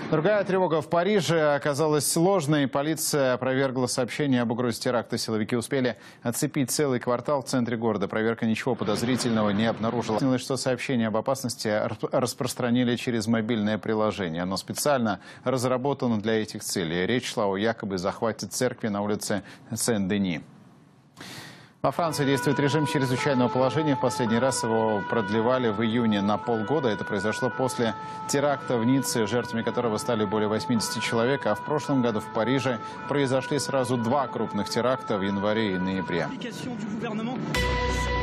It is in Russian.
Другая тревога в Париже оказалась ложной. Полиция опровергла сообщение об угрозе теракта. Силовики успели оцепить целый квартал в центре города. Проверка ничего подозрительного не обнаружила. Выяснилось, что сообщение об опасности распространили через мобильное приложение. Оно специально разработано для этих целей. Речь шла о якобы захвате церкви на улице Сен-Дени. Во Франции действует режим чрезвычайного положения. В последний раз его продлевали в июне на полгода. Это произошло после теракта в Ницце, жертвами которого стали более 80 человек. А в прошлом году в Париже произошли сразу два крупных теракта в январе и ноябре.